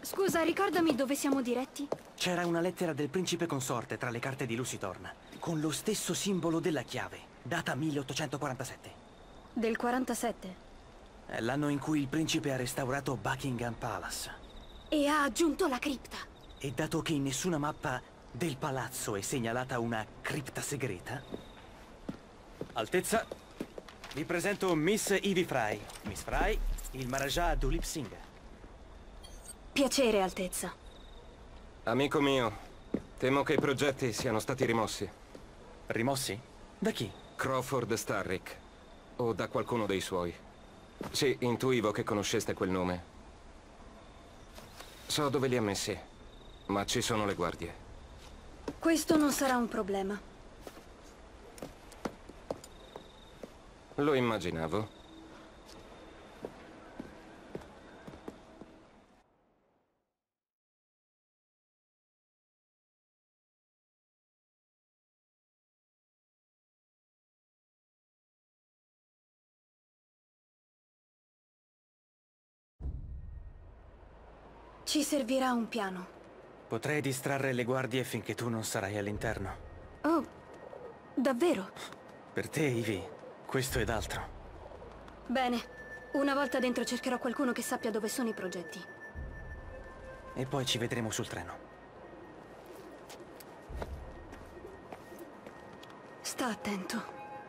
Scusa, ricordami dove siamo diretti? C'era una lettera del principe consorte tra le carte di Lucitorn, con lo stesso simbolo della chiave, data 1847. Del 47. È l'anno in cui il principe ha restaurato Buckingham Palace. E ha aggiunto la cripta. E dato che in nessuna mappa del palazzo è segnalata una cripta segreta... Altezza, vi presento Miss Evie Fry. Miss Fry, il Maharaja Dulip Singh. Piacere, Altezza. Amico mio, temo che i progetti siano stati rimossi. Rimossi? Da chi? Crawford Starrick. O da qualcuno dei suoi. Sì, intuivo che conosceste quel nome. So dove li ha messi, ma ci sono le guardie. Questo non sarà un problema. Lo immaginavo. Ci servirà un piano. Potrei distrarre le guardie finché tu non sarai all'interno. Oh, davvero? Per te, Evie, questo ed altro. Bene. Una volta dentro cercherò qualcuno che sappia dove sono i progetti. E poi ci vedremo sul treno. Sta attento.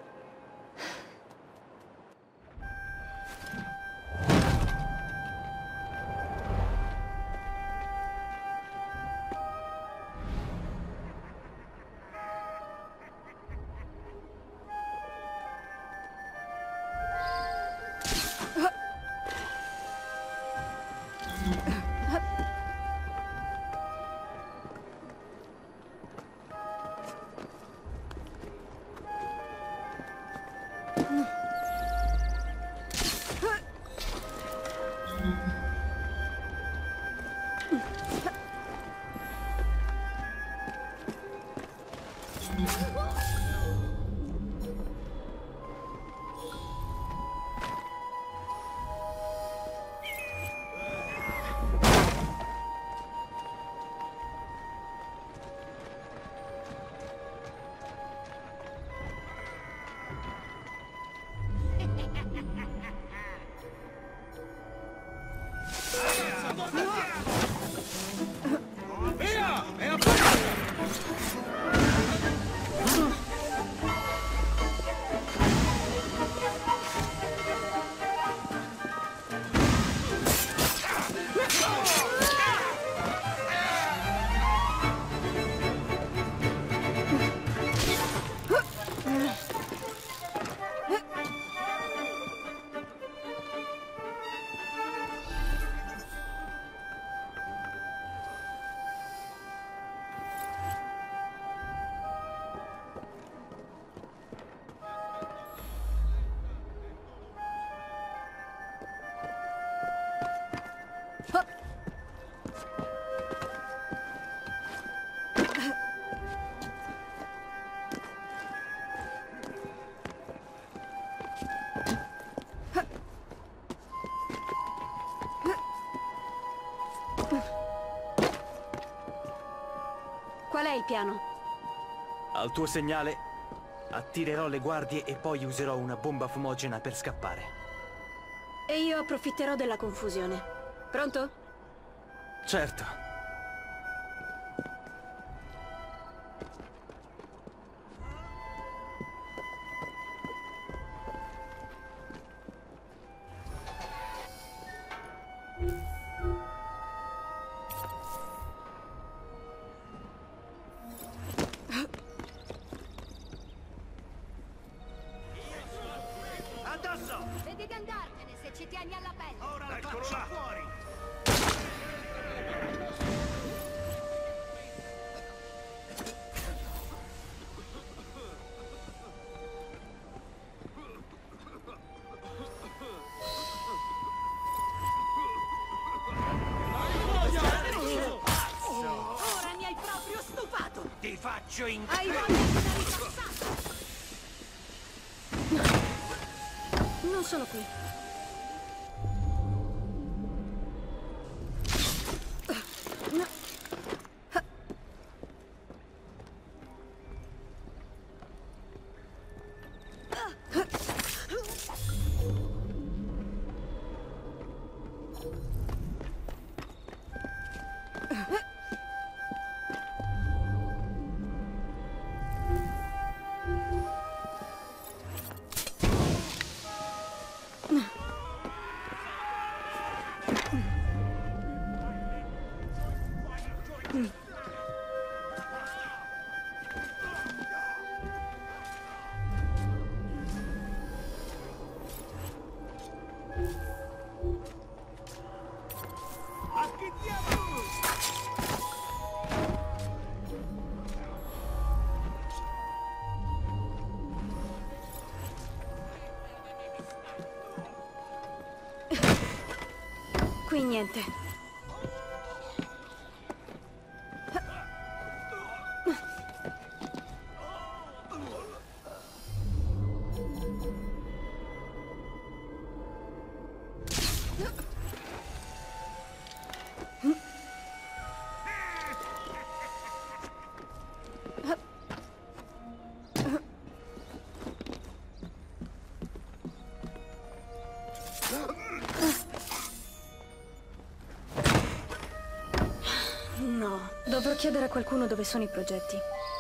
Qual è il piano? Al tuo segnale, attirerò le guardie e poi userò una bomba fumogena per scappare. E io approfitterò della confusione. Pronto? Certo. Vedi di andartene se ci tieni alla pelle. Ora la faccio fuori! Ora mi hai proprio stufato. Ti faccio in... Hai voglia di una ricazzata? Non sono qui. Qui niente. No, dovrò chiedere a qualcuno dove sono i progetti.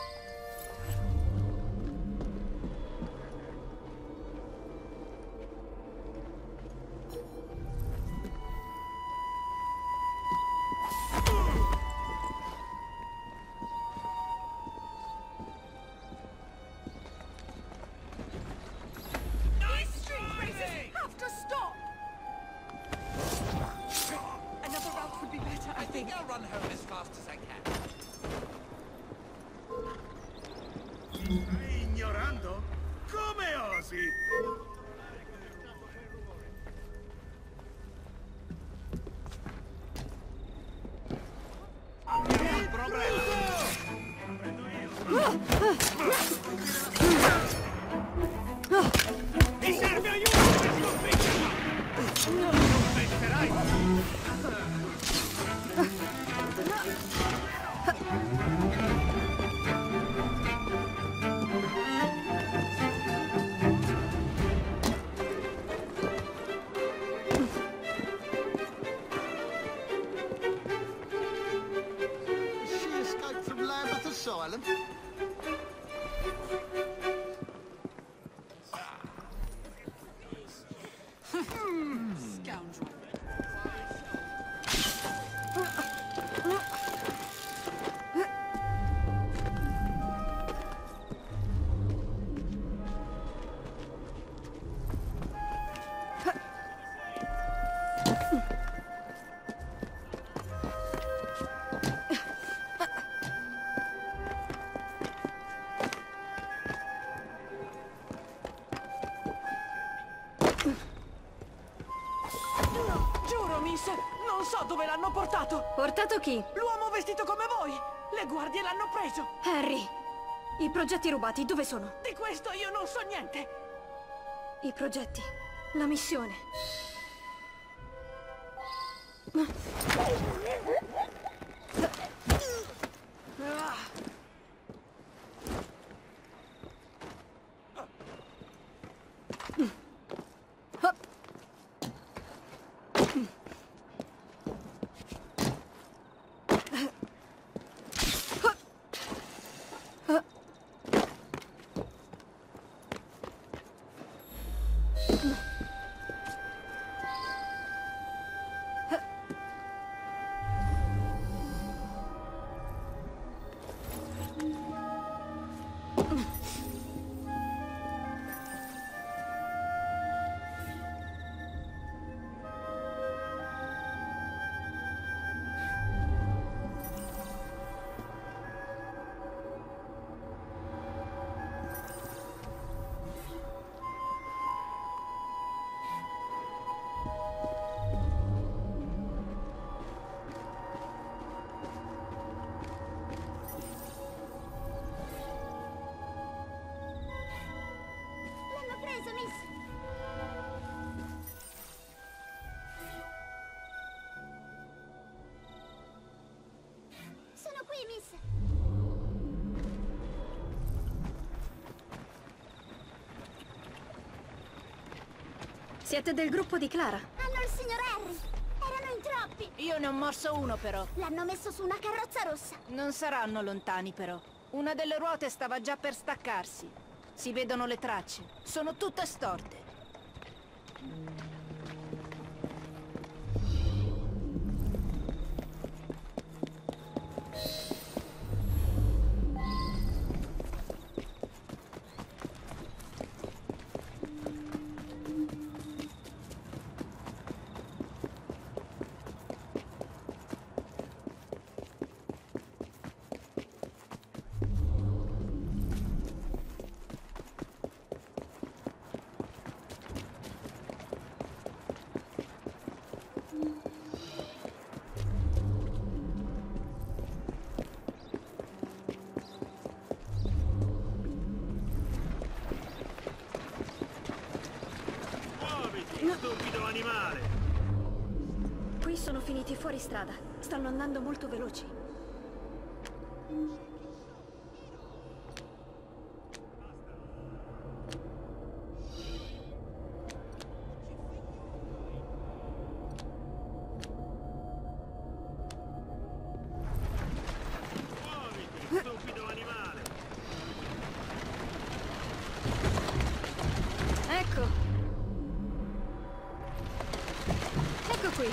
These street races have to stop! Another route would be better, I think. I'll run home as fast as I can. Stai ignorando? Come osi? Abbiamo un problema! Prendo io! Mi serve aiuto per sconfiggerla! Non penserai! She escaped from Lambeth Asylum. Scoundrel. Giuro, Miss, non so dove l'hanno portato. Portato chi? L'uomo vestito come voi. Le guardie l'hanno preso. Harry! I progetti rubati, dove sono? Di questo io non so niente. I progetti. La missione. L'hanno preso, Miss! Sono qui, Miss! Siete del gruppo di Clara? Hanno il signor Harry! Erano in troppi! Io ne ho morso uno però. L'hanno messo su una carrozza rossa! Non saranno lontani però. Una delle ruote stava già per staccarsi. Si vedono le tracce. Sono tutte storte. animale! Qui sono finiti fuori strada. Stanno andando molto veloci. Muoviti, stupido animale! Ecco. Ecco qui.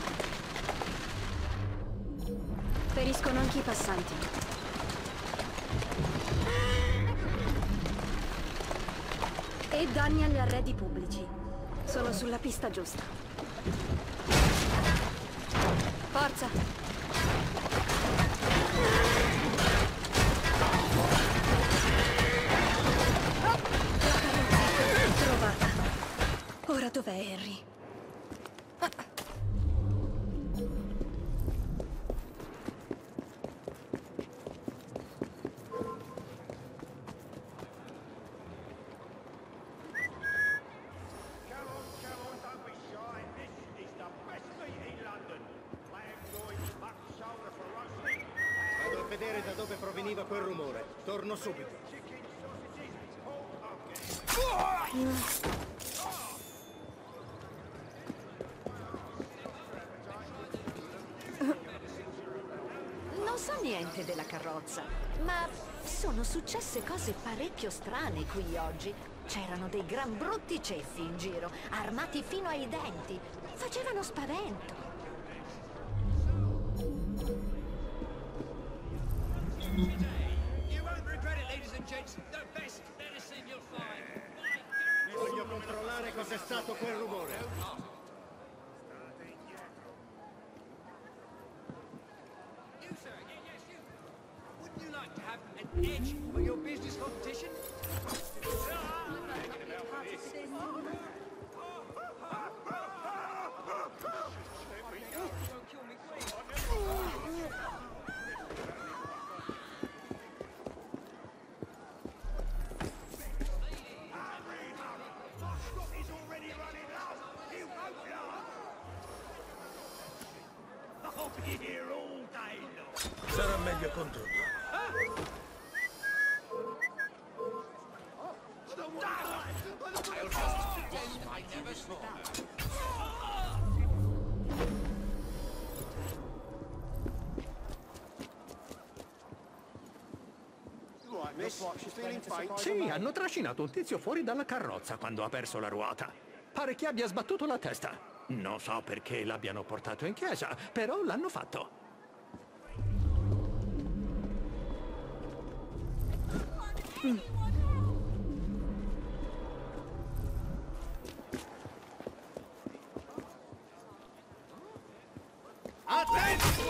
Feriscono anche i passanti. E danni agli arredi pubblici. Sono sulla pista giusta. Forza! Trovata. Ora dov'è Harry? Vado a vedere da dove proveniva quel rumore. Torno subito. Non so niente della carrozza, ma sono successe cose parecchio strane qui oggi. C'erano dei gran brutti ceffi in giro, armati fino ai denti. Facevano spavento. Voglio controllare cos'è stato quel rumore. Sarà meglio condurlo. Sì, hanno trascinato un tizio fuori dalla carrozza quando ha perso la ruota. Pare che abbia sbattuto la testa. Non so perché l'abbiano portato in chiesa, però l'hanno fatto. Attento,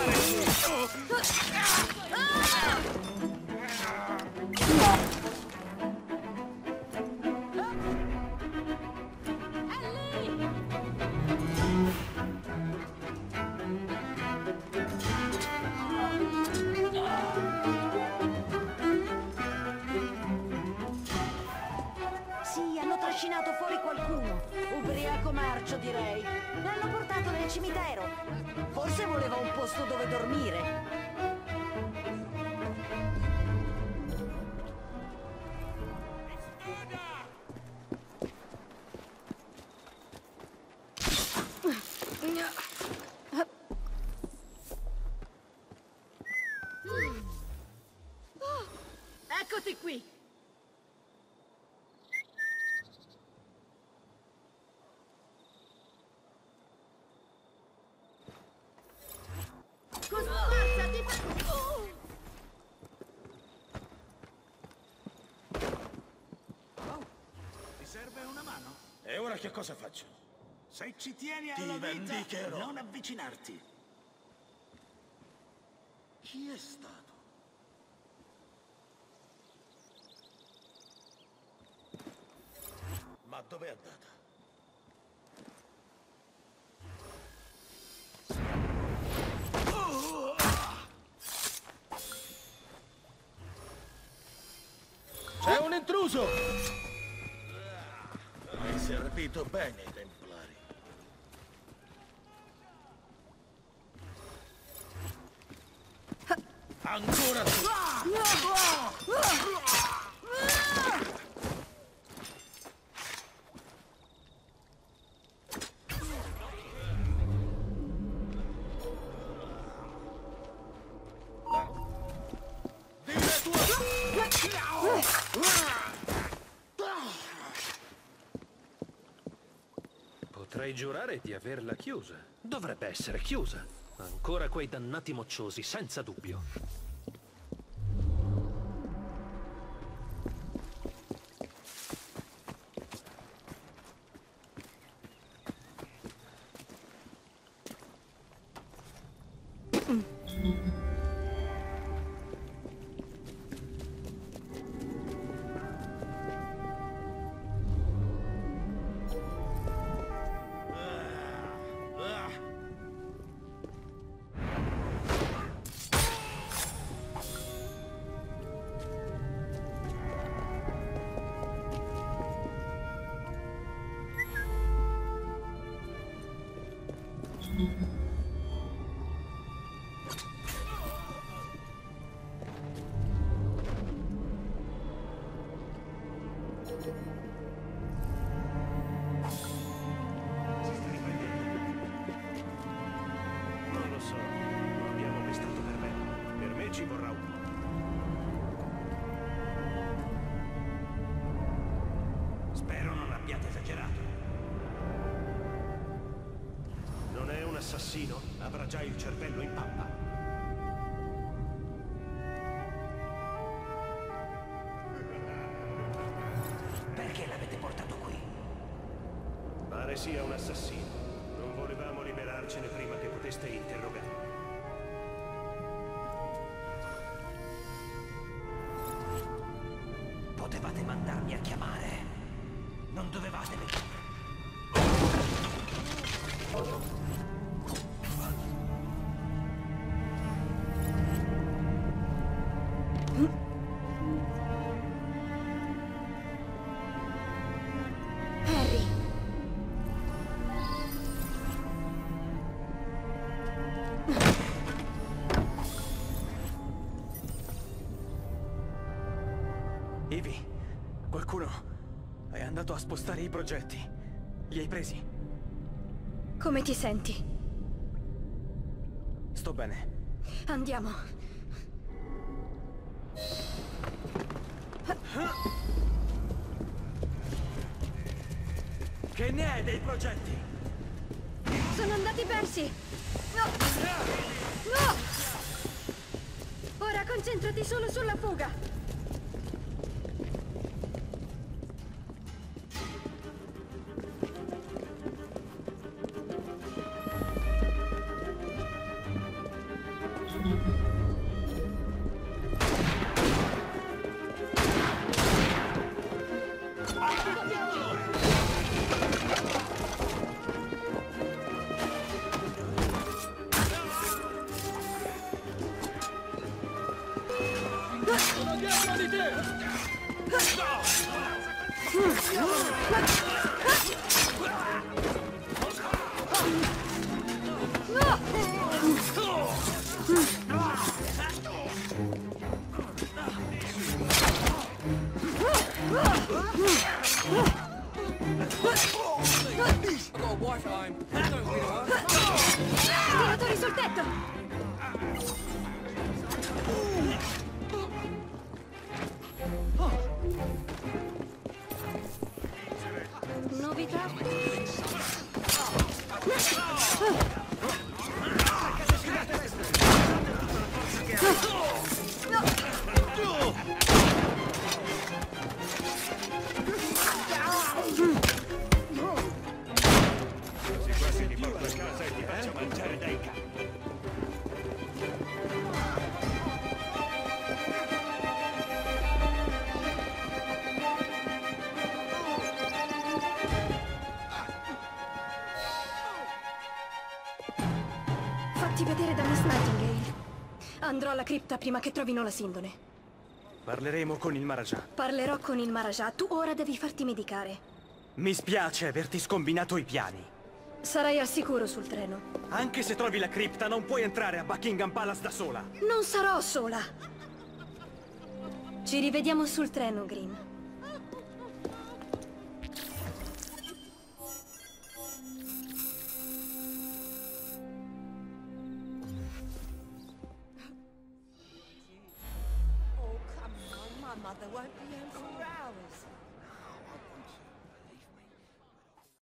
Sì, hanno trascinato fuori qualcuno. Ubriaco marcio, direi. L'hanno portato nel cimitero. Forse voleva un posto dove dormire. Eccoti qui. Ti serve una mano? E ora che cosa faccio? Se ci tieni alla vita, non avvicinarti. Chi è stato? Ma dov'è andata? C'è un intruso! Hai servito bene i Templari. Ancora tu! Potrei giurare di averla chiusa. Dovrebbe essere chiusa. Ancora quei dannati mocciosi, senza dubbio. Non lo so, lo abbiamo pestato per bene. Per me ci vorrà un po'. Spero non abbiate esagerato. Non è un assassino? Avrà già il cervello in pappa. Perché l'avete portato qui? Pare sia un assassino. Non volevamo liberarcene prima che poteste interrogarlo. Potevate mandarmi a chiamare. Non dovevate venire. Harry. Ivy, qualcuno è andato a spostare i progetti. Li hai presi? Come ti senti? Sto bene. Andiamo. Che ne è dei progetti? Sono andati persi! No! No! Ora concentrati solo sulla fuga! Tiratori sul tetto! Novità? Quasi ti porto a casa e ti faccio mangiare dai cani. Fatti vedere da Miss Nightingale. Andrò alla cripta prima che trovino la Sindone. Parleremo con il Maharaja. Parlerò con il Maharaja. Tu ora devi farti medicare. Mi spiace averti scombinato i piani. Sarai al sicuro sul treno. Anche se trovi la cripta, non puoi entrare a Buckingham Palace da sola. Non sarò sola. Ci rivediamo sul treno, Green. Oh, come on. My mother won't be home for hours.